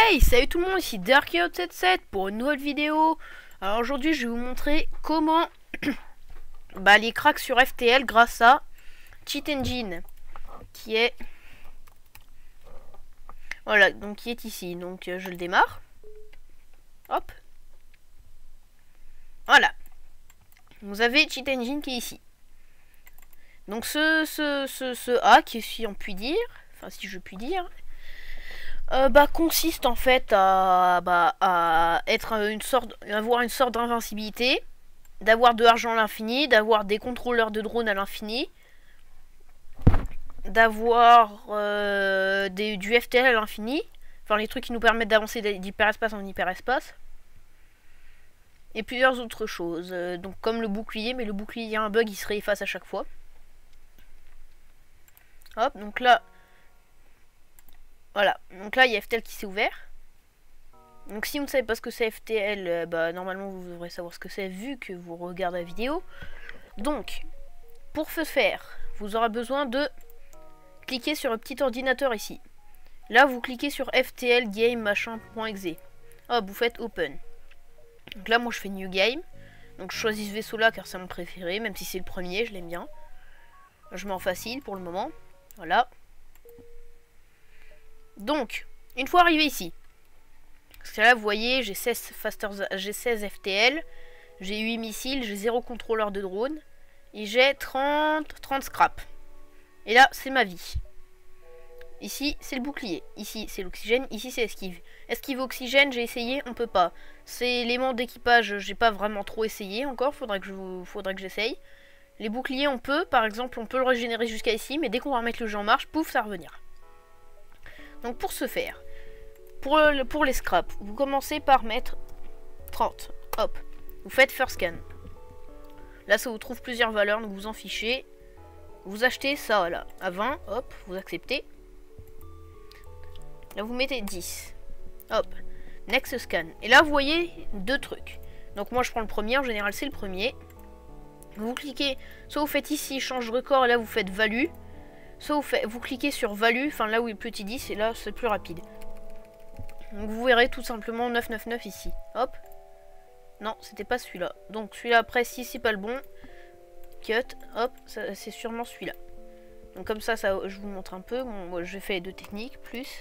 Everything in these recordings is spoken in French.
Hey, salut tout le monde, ici Darkio77 pour une nouvelle vidéo. Alors aujourd'hui je vais vous montrer comment les cracks sur FTL grâce à Cheat Engine qui est voilà, donc qui est ici. Donc je le démarre. Hop. Voilà. Vous avez Cheat Engine qui est ici. Donc ce hack, si on peut dire, enfin si je puis dire, consiste en fait à être avoir une sorte d'invincibilité, d'avoir de l'argent à l'infini, d'avoir des contrôleurs de drones à l'infini, d'avoir du FTL à l'infini, enfin les trucs qui nous permettent d'avancer d'hyperespace en hyperespace, et plusieurs autres choses, donc comme le bouclier, mais le bouclier a un bug, il se réefface à chaque fois. Hop, donc là, voilà, donc là il y a FTL qui s'est ouvert. Donc si vous ne savez pas ce que c'est FTL, normalement vous devrez savoir ce que c'est vu que vous regardez la vidéo. Donc, pour ce faire, vous aurez besoin de cliquer sur un petit ordinateur ici. Là vous cliquez sur FTL game machin.exe. Hop, vous faites open. Donc là moi je fais new game. Donc je choisis ce vaisseau là car c'est mon préféré, même si c'est le premier, je l'aime bien. Je mets en facile pour le moment. Voilà. Donc, une fois arrivé ici, parce que là vous voyez j'ai 16 FTL, j'ai 8 missiles, j'ai 0 contrôleur de drone, et j'ai 30 scrap. Et là c'est ma vie. Ici c'est le bouclier, ici c'est l'oxygène, ici c'est esquive. Esquive oxygène, j'ai essayé, on peut pas. C'est éléments d'équipage, j'ai pas vraiment trop essayé encore, faudrait que j'essaye. Les boucliers on peut, par exemple on peut le régénérer jusqu'à ici, mais dès qu'on va remettre le jeu en marche, pouf, ça va revenir. Donc pour ce faire, pour les scraps, vous commencez par mettre 30. Hop, vous faites first scan. Là ça vous trouve plusieurs valeurs, donc vous en fichez. Vous achetez ça là, à 20, hop, vous acceptez. Là vous mettez 10. Hop, next scan. Et là vous voyez deux trucs. Donc moi je prends le premier, en général c'est le premier. Vous cliquez, soit vous faites ici change record et là vous faites value. Soit vous cliquez sur value, enfin là où il y a le petit 10 et là c'est plus rapide. Donc vous verrez tout simplement 999 ici. Hop. Non, c'était pas celui-là. Donc celui-là après, si c'est pas le bon, cut, hop, c'est sûrement celui-là. Donc comme ça, je vous montre un peu. Bon, moi je fais les deux techniques, plus.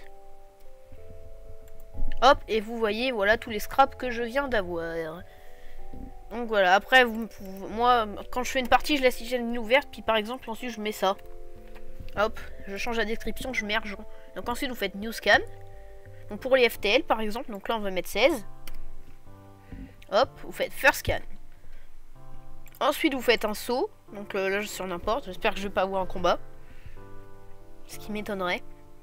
Hop, et vous voyez, voilà tous les scraps que je viens d'avoir. Donc voilà, après, moi, quand je fais une partie, je laisse la ligne ouverte, puis par exemple, ensuite je mets ça. Hop, je change la description, je mets argent. Donc ensuite, vous faites new scan. Donc pour les FTL, par exemple, donc là, on va mettre 16. Hop, vous faites first scan. Ensuite, vous faites un saut. Donc là, je suis sur n'importe. J'espère que je vais pas avoir un combat. Ce qui m'étonnerait.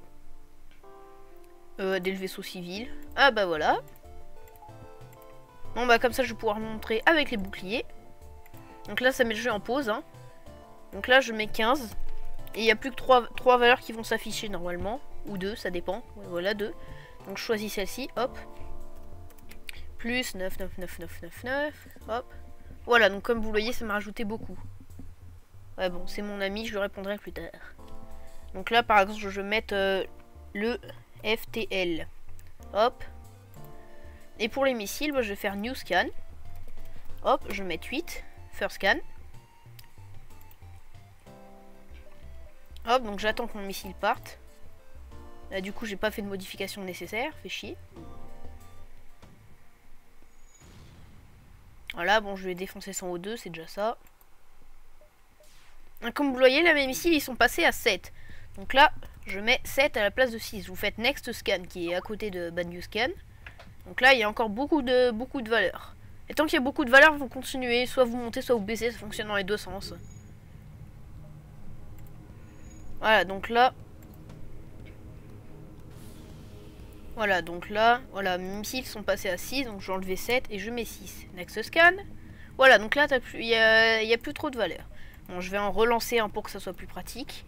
Dès le vaisseau civil. Ah bah voilà. Bon bah comme ça je vais pouvoir montrer avec les boucliers. Donc là ça met le jeu en pause. Hein. Donc là je mets 15. Et il n'y a plus que 3 valeurs qui vont s'afficher normalement. Ou 2, ça dépend. Voilà 2. Donc je choisis celle-ci. Hop. Plus 99999. Hop. Voilà, donc comme vous le voyez ça m'a rajouté beaucoup. Ouais bon c'est mon ami, je le répondrai plus tard. Donc là par exemple je vais mettre le FTL. Hop. Et pour les missiles, je vais faire new scan. Hop, je vais mettre 8. First scan. Hop, donc j'attends que mon missile parte. Là du coup j'ai pas fait de modification nécessaire, fait chier. Voilà, bon je vais défoncer son O2, c'est déjà ça. Comme vous le voyez, là mes missiles ils sont passés à 7. Donc là, je mets 7 à la place de 6. Vous faites next scan qui est à côté de new scan. Donc là, il y a encore beaucoup de valeurs. Et tant qu'il y a beaucoup de valeurs, vous continuez. Soit vous montez, soit vous baissez. Ça fonctionne dans les deux sens. Voilà, donc là... Voilà, donc là... Voilà, mes missiles sont passés à 6. Donc je vais enlever 7 et je mets 6. Next scan. Voilà, donc là, il y a plus trop de valeurs. Bon, je vais en relancer un pour que ça soit plus pratique.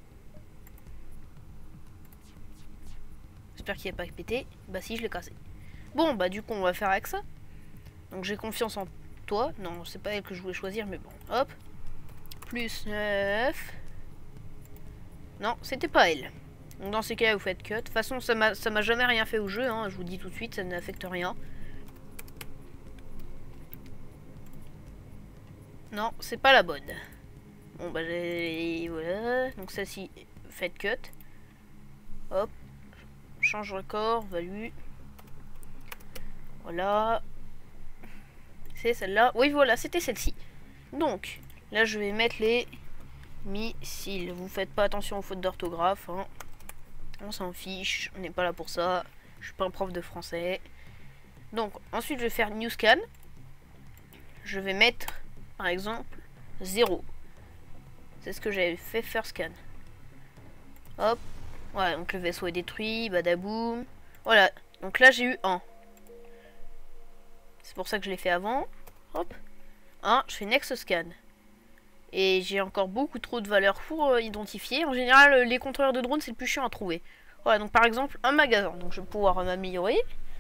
J'espère qu'il n'y a pas pété. Bah si, je l'ai cassé. Bon, bah du coup, on va faire avec ça. Donc j'ai confiance en toi. Non, c'est pas elle que je voulais choisir, mais bon. Hop. Plus 9. Non, c'était pas elle. Donc dans ces cas-là, vous faites cut. De toute façon, ça m'a jamais rien fait au jeu, hein. Je vous dis tout de suite, ça n'affecte rien. Non, c'est pas la bonne. Bon, bah, voilà. Donc ça-ci, faites cut. Hop. Change record, value. Voilà. C'est celle-là. Oui, voilà, c'était celle-ci. Donc, là, je vais mettre les missiles. Vous faites pas attention aux fautes d'orthographe, hein. On s'en fiche, on n'est pas là pour ça. Je suis pas un prof de français. Donc, ensuite, je vais faire new scan. Je vais mettre, par exemple, 0. C'est ce que j'avais fait first scan. Hop. Voilà, donc le vaisseau est détruit. Badaboum. Voilà, donc là, j'ai eu 1. C'est pour ça que je l'ai fait avant. Hop. 1, je fais next scan. Et j'ai encore beaucoup trop de valeurs pour identifier. En général, les contrôleurs de drones, c'est le plus chiant à trouver. Voilà, donc par exemple, un magasin. Donc je vais pouvoir m'améliorer.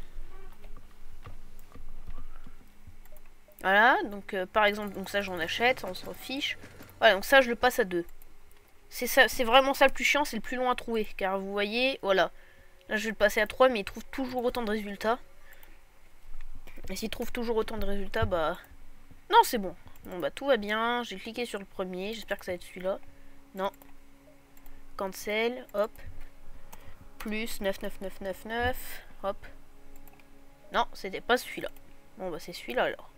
Voilà, donc par exemple, donc ça j'en achète, on s'en fiche. Voilà, donc ça je le passe à 2. C'est vraiment ça le plus chiant, c'est le plus long à trouver. Car vous voyez, voilà. Là je vais le passer à 3, mais il trouve toujours autant de résultats. Et s'il trouve toujours autant de résultats, bah... Non, c'est bon. Bon bah tout va bien, j'ai cliqué sur le premier, j'espère que ça va être celui-là. Non. Cancel, hop. Plus 99999, hop. Non, c'était pas celui-là. Bon bah c'est celui-là alors.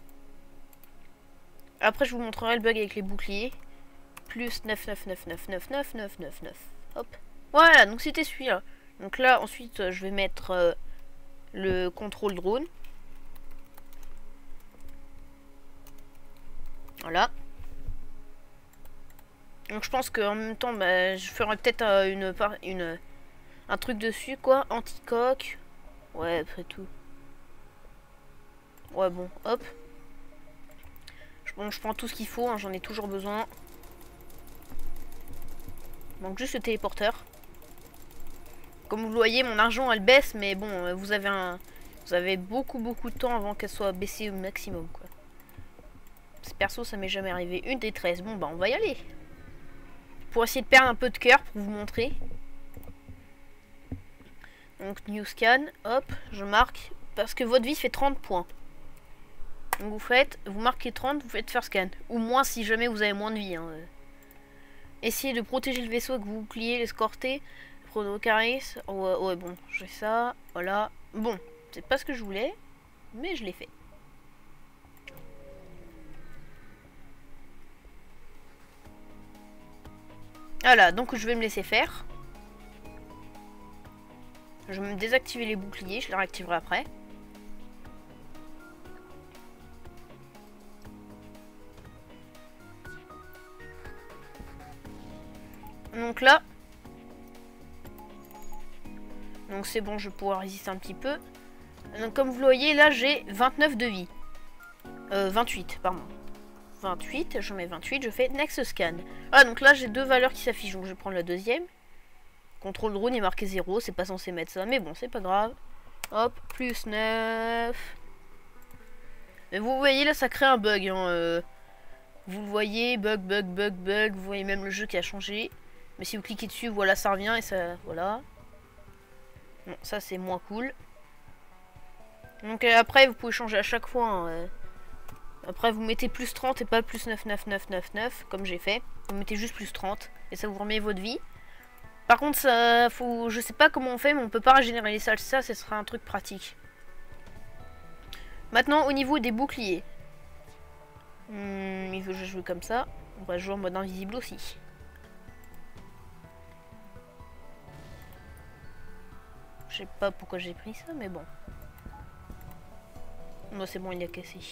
Après je vous montrerai le bug avec les boucliers. Plus 999999999, hop. Voilà, donc c'était celui-là. Donc là ensuite je vais mettre le contrôle drone. Voilà. Donc je pense qu'en même temps, bah, je ferai peut-être un truc dessus, quoi. Anti-coque. Ouais, après tout. Ouais, bon, hop. Bon, je prends tout ce qu'il faut, hein, j'en ai toujours besoin. Donc juste le téléporteur. Comme vous le voyez, mon argent, elle baisse, mais bon, vous avez beaucoup de temps avant qu'elle soit baissée au maximum, quoi. Perso, ça m'est jamais arrivé. Une des 13. Bon, bah, on va y aller. Pour essayer de perdre un peu de cœur, pour vous montrer. Donc, new scan. Hop, je marque. Parce que votre vie fait 30 points. Donc, vous marquez 30, vous faites first scan. Ou moins si jamais vous avez moins de vie. Hein. Essayez de protéger le vaisseau avec vos boucliers, l'escorter. Pronocaris. Ouais, bon, j'ai ça. Voilà. Bon, c'est pas ce que je voulais. Mais je l'ai fait. Voilà, donc je vais me laisser faire. Je vais me désactiver les boucliers, je les réactiverai après. Donc là. Donc c'est bon, je vais pouvoir résister un petit peu. Donc comme vous le voyez, là j'ai 29 de vie. 28, pardon. 28, je mets 28, je fais next scan. Ah, donc là j'ai deux valeurs qui s'affichent, donc je vais prendre la deuxième. Contrôle drone est marqué 0, c'est pas censé mettre ça, mais bon, c'est pas grave. Hop, plus 9. Mais vous voyez là, ça crée un bug. Hein, vous le voyez, bug. Vous voyez même le jeu qui a changé. Mais si vous cliquez dessus, voilà, ça revient et ça. Voilà. Bon, ça c'est moins cool. Donc après, vous pouvez changer à chaque fois. Hein, Après, vous mettez plus 30 et pas plus 99999, comme j'ai fait. Vous mettez juste plus 30 et ça vous remet votre vie. Par contre, ça, je sais pas comment on fait, mais on peut pas régénérer les salles. Ça, ce sera un truc pratique. Maintenant, au niveau des boucliers. Il veut que je joue comme ça. On va jouer en mode invisible aussi. Je sais pas pourquoi j'ai pris ça, mais bon. Moi, c'est bon, il a cassé.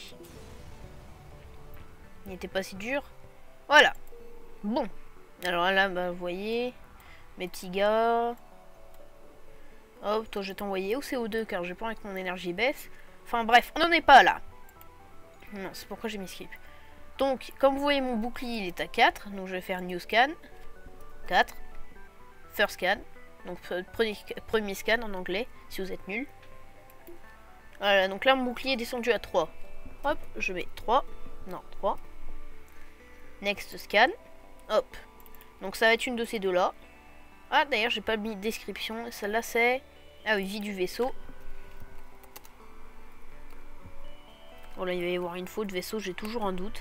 Il n'était pas si dur. Voilà. Bon. Alors là, bah, vous voyez. Mes petits gars. Hop, toi, je vais t'envoyer au CO2 car j'ai pas envie que mon énergie baisse. Enfin bref, on n'en est pas là. Non, c'est pourquoi j'ai mis skip. Donc, comme vous voyez, mon bouclier, il est à 4. Donc, je vais faire new scan. 4. First scan. Donc, premier scan en anglais, si vous êtes nul. Voilà, donc là, mon bouclier est descendu à 3. Hop, je mets 3. Non, 3. Next scan. Hop. Donc, ça va être une de ces deux-là. Ah, d'ailleurs, j'ai pas mis de description. Celle-là, c'est... Ah oui, vie du vaisseau. Oh là, il va y avoir une faute. Vaisseau, j'ai toujours un doute.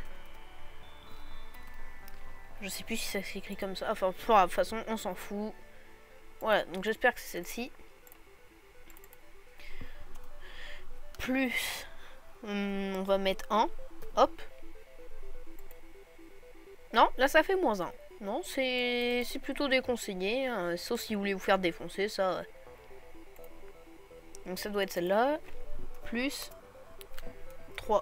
Je sais plus si ça s'écrit comme ça. Enfin, de toute façon, on s'en fout. Voilà, donc j'espère que c'est celle-ci. Plus... on va mettre 1. Hop. Non, là, ça fait moins 1. Non, c'est plutôt déconseillé. Hein, sauf si vous voulez vous faire défoncer, ça... Donc ça doit être celle-là. Plus 3.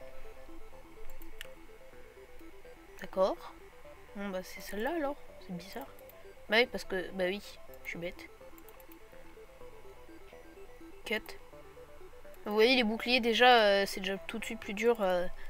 D'accord. Bon bah c'est celle-là alors. C'est bizarre. Bah oui, parce que... Bah oui, je suis bête. Cut. Vous voyez les boucliers déjà, c'est déjà tout de suite plus dur.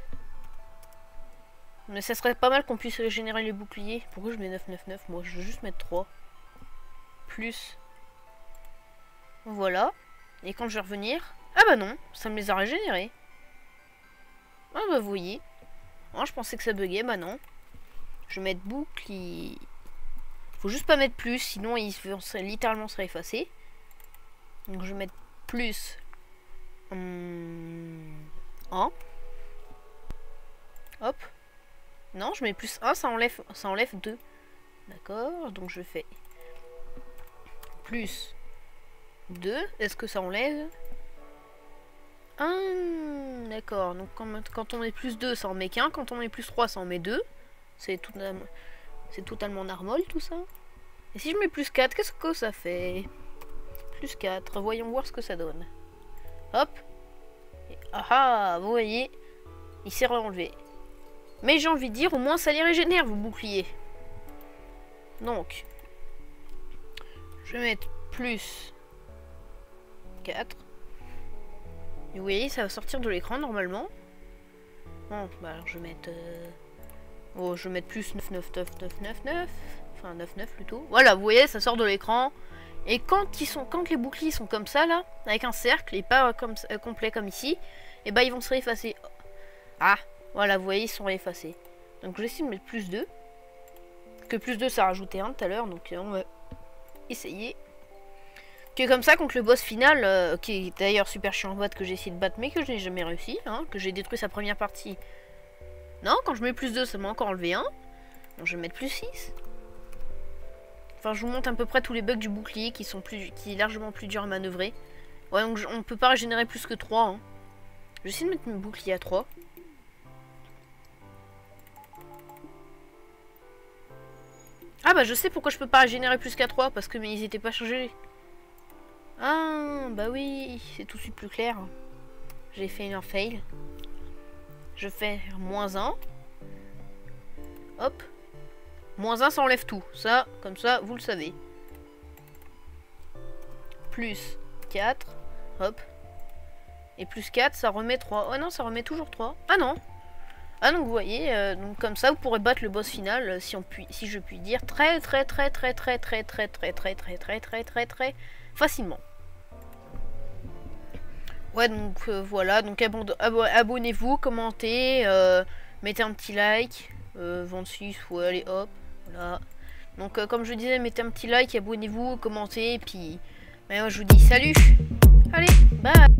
Mais ça serait pas mal qu'on puisse régénérer les boucliers. Pourquoi je mets 999? Moi je veux juste mettre 3. Plus. Voilà. Et quand je vais revenir... Ah bah non, ça me les a régénérés. Ah bah vous voyez. Oh, je pensais que ça buguait, bah non. Je vais mettre bouclier. Faut juste pas mettre plus, sinon il serait littéralement serait effacé. Donc je vais mettre plus 1. Hop. Non, je mets plus 1, ça enlève 2. D'accord, donc je fais plus 2. Est-ce que ça enlève 1? D'accord, donc quand on met plus 2, ça en met qu'un. Quand on met plus 3, ça en met 2. C'est totalement normal tout ça. Et si je mets plus 4, qu'est-ce que ça fait? Plus 4, voyons voir ce que ça donne. Hop. Et, ah, vous voyez, il s'est re-enlevé. Mais j'ai envie de dire, au moins ça les régénère, vos boucliers. Donc, je vais mettre plus 4. Et vous voyez, ça va sortir de l'écran normalement. Bon, bah alors je vais mettre... Oh, je vais mettre plus 99999. Enfin, 99 plutôt. Voilà, vous voyez, ça sort de l'écran. Et quand les boucliers sont comme ça, là, avec un cercle et pas comme, complet comme ici, et bah ils vont se réeffacer. Ah, voilà, vous voyez, ils sont réeffacés. Donc je vais essayer de mettre plus 2. Que plus 2, ça a rajouté 1 tout à l'heure, donc on va essayer. Que comme ça, contre le boss final, qui est d'ailleurs super chiant en boîte, que j'ai essayé de battre, mais que je n'ai jamais réussi, hein, que j'ai détruit sa première partie. Non, quand je mets plus 2, ça m'a encore enlevé 1. Donc je vais mettre plus 6. Enfin, je vous montre à peu près tous les bugs du bouclier qui est largement plus dur à manœuvrer. Ouais, donc on peut pas régénérer plus que 3. Hein. Je vais essayer de mettre mon bouclier à 3. Ah bah je sais pourquoi je peux pas régénérer plus qu'à 3, parce que mais ils étaient pas chargés. Ah bah oui, c'est tout de suite plus clair. J'ai fait un fail. Je fais moins 1. Hop. Moins 1, ça enlève tout. Ça, comme ça, vous le savez. Plus 4. Hop. Et plus 4, ça remet 3. Oh non, ça remet toujours 3. Ah non. Ah donc vous voyez, donc comme ça, vous pourrez battre le boss final, si je puis dire, très facilement. Ouais, donc voilà, donc abonnez-vous, commentez, mettez un petit like, 26, ouais, allez hop, voilà. Donc comme je disais, mettez un petit like, abonnez-vous, commentez, et puis moi je vous dis salut, allez, bye.